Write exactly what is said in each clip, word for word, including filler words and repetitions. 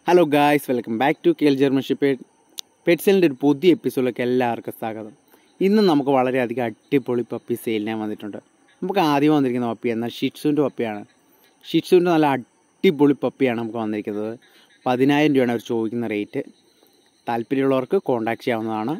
Hello guys, welcome back to Germanshepherd പെറ്റ്സിൻ്റെ ഒരു പുതിയ എപ്പിസോഡിലേക്ക് എല്ലാവർക്കും സ്വാഗതം. ഇന്ന് നമുക്ക് വളരെയധികം അടിപൊളി പപ്പി സെയിലിനാൻ വന്നിട്ടുണ്ട്. നമുക്ക് ആദ്യം വന്നിരിക്കുന്ന പപ്പി എന്നാൽ ഷിറ്റ്സുവിൻ്റെ പപ്പിയാണ്. ഷിറ്റ്സുവിൻ്റെ നല്ല അടിപൊളി പപ്പിയാണ് നമുക്ക് വന്നിരിക്കുന്നത്. പതിനായിരം രൂപയാണ് അവർ ചോദിക്കുന്ന റേറ്റ്. താല്പര്യമുള്ളവർക്ക് കോൺടാക്ട് ചെയ്യാവുന്നതാണ്.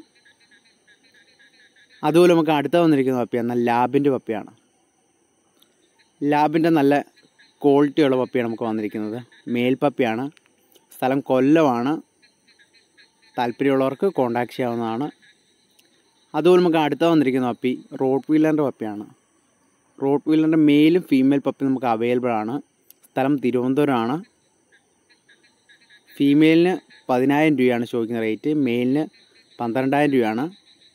അതുപോലെ നമുക്ക് അടുത്ത വന്നിരിക്കുന്ന പപ്പി എന്നാൽ ലാബിൻ്റെ പപ്പിയാണ്. ലാബിൻ്റെ നല്ല ക്വാളിറ്റിയുള്ള പപ്പിയാണ് നമുക്ക് വന്നിരിക്കുന്നത്. മേൽ പപ്പിയാണ്. സ്ഥലം കൊല്ലമാണ്. താല്പര്യമുള്ളവർക്ക് കോൺടാക്ട് ചെയ്യാവുന്നതാണ്. അതുപോലെ നമുക്ക് അടുത്ത വന്നിരിക്കുന്ന പപ്പി റോട്ട് വീലറിൻ്റെ പപ്പിയാണ്. റോട്ട് വീലറിൻ്റെ മെയിലും ഫീമെയിൽ പപ്പി നമുക്ക് അവൈലബിൾ ആണ്. സ്ഥലം തിരുവനന്തപുരമാണ്. ഫീമെയിലിന് പതിനായിരം രൂപയാണ് ചോദിക്കുന്ന റേറ്റ്. മെയിലിന് പന്ത്രണ്ടായിരം രൂപയാണ്.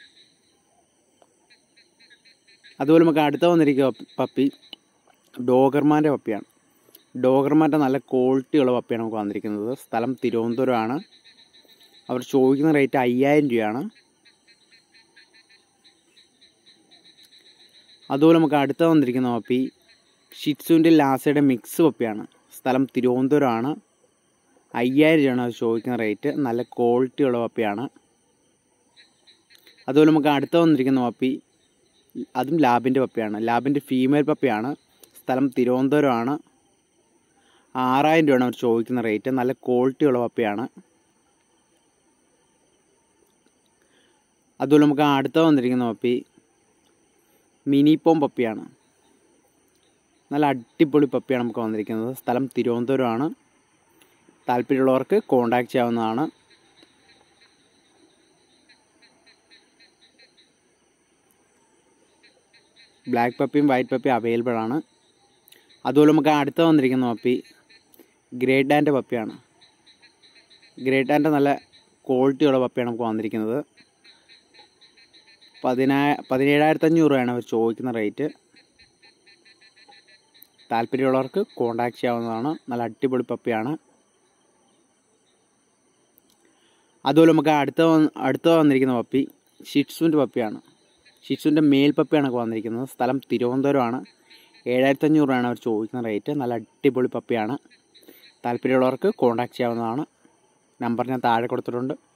അതുപോലെ നമുക്ക് അടുത്ത വന്നിരിക്കുന്ന പപ്പി ഡോഗർമാൻ്റെ പപ്പിയാണ്. ഡോഗർമാൻ്റെ നല്ല ക്വാളിറ്റിയുള്ള പപ്പിയാണ് നമുക്ക് വന്നിരിക്കുന്നത്. സ്ഥലം തിരുവനന്തപുരമാണ്. അവർ ചോദിക്കുന്ന റേറ്റ് അയ്യായിരം രൂപയാണ്. അതുപോലെ നമുക്ക് അടുത്ത വന്നിരിക്കുന്ന പപ്പി ഷിറ്റ്സുവിൻ്റെ ലാസയുടെ മിക്സ് പപ്പിയാണ്. സ്ഥലം തിരുവനന്തപുരമാണ്. അയ്യായിരം രൂപയാണ് അവർ ചോദിക്കുന്ന റേറ്റ്. നല്ല ക്വാളിറ്റിയുള്ള പപ്പിയാണ്. അതുപോലെ നമുക്ക് അടുത്ത വന്നിരിക്കുന്ന പപ്പി അതും ലാബിൻ്റെ പപ്പിയാണ്. ലാബിൻ്റെ ഫീമെയിൽ പപ്പിയാണ്. സ്ഥലം തിരുവനന്തപുരമാണ്. ആറായിരം രൂപയാണ് അവർ ചോദിക്കുന്ന റേറ്റ്. നല്ല ക്വാളിറ്റിയുള്ള പപ്പിയാണ്. അതുപോലെ നമുക്ക് അടുത്ത വന്നിരിക്കുന്ന പപ്പി മിനിപ്പോം പപ്പിയാണ്. നല്ല അടിപൊളി പപ്പിയാണ് നമുക്ക് വന്നിരിക്കുന്നത്. സ്ഥലം തിരുവനന്തപുരമാണ്. താല്പര്യമുള്ളവർക്ക് കോൺടാക്ട് ചെയ്യാവുന്നതാണ്. ബ്ലാക്ക് പപ്പിയും വൈറ്റ് പപ്പിയും അവൈലബിൾ ആണ്. അതുപോലെ നമുക്ക് അടുത്ത വന്നിരിക്കുന്ന പപ്പി ഗ്രേറ്റ് ഡാൻ്റെ പപ്പിയാണ്. ഗ്രേറ്റ് ഡാൻ്റെ നല്ല ക്വാളിറ്റിയുള്ള പപ്പിയാണ് നമുക്ക് വന്നിരിക്കുന്നത്. പതിനായ പതിനേഴായിരത്തി അഞ്ഞൂറ് രൂപയാണ് അവർ ചോദിക്കുന്ന റേറ്റ്. താല്പര്യമുള്ളവർക്ക് കോൺടാക്ട് ചെയ്യാവുന്നതാണ്. നല്ല അടിപൊളി പപ്പിയാണ്. അതുപോലെ നമുക്ക് അടുത്ത അടുത്ത വന്നിരിക്കുന്ന പപ്പി ഷിറ്റ്സുവിൻ്റെ പപ്പിയാണ്. ഷിറ്റ്സുവിൻ്റെ മേൽ പപ്പിയാണ് നമുക്ക് വന്നിരിക്കുന്നത്. സ്ഥലം തിരുവനന്തപുരമാണ്. ഏഴായിരത്തി അഞ്ഞൂറ് രൂപയാണ് അവർ ചോദിക്കുന്ന റേറ്റ്. നല്ല അടിപൊളി പപ്പിയാണ്. താല്പര്യമുള്ളവർക്ക് കോൺടാക്ട് ചെയ്യാവുന്നതാണ്. നമ്പർ ഞാൻ താഴെ കൊടുത്തിട്ടുണ്ട്.